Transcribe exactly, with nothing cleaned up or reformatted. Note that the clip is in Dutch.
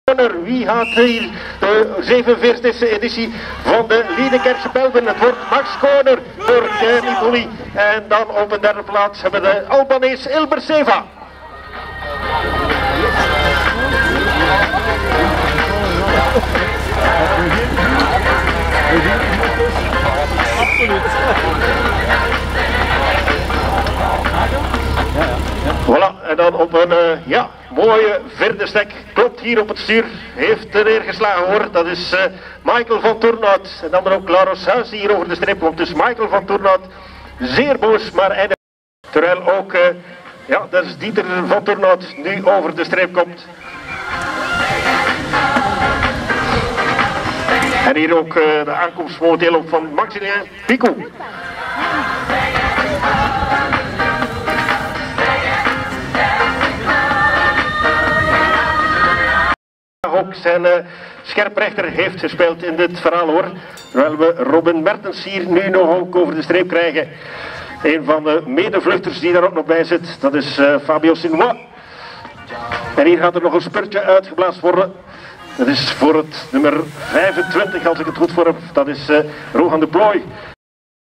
Wie gaat hier de zevenenveertigste editie van de Liedekerkse Belgen? Het wordt Max Koner voor Nibali. En dan op de derde plaats hebben we de Albanees Ilber Seva. Voilà, en dan op een uh, ja, mooie vierde stek, klopt hier op het stuur, heeft er neergeslagen hoor, dat is uh, Michael van Toornout. En dan er ook Laros Huis die hier over de streep komt, dus Michael van Toornout, zeer boos, maar eindig. Terwijl ook, uh, ja, dat is Dieter van Toornout nu over de streep komt. En hier ook uh, de aankomst momenteel op van Maximilien Picou. Ook zijn uh, scherprechter heeft gespeeld in dit verhaal hoor. Terwijl we Robin Mertens hier nu nog ook over de streep krijgen. Een van de medevluchters die daar ook nog bij zit, dat is uh, Fabio Sinois. En hier gaat er nog een spurtje uitgeblazen worden. Dat is voor het nummer vijfentwintig als ik het goed voor heb. Dat is uh, Rohan de Plooi.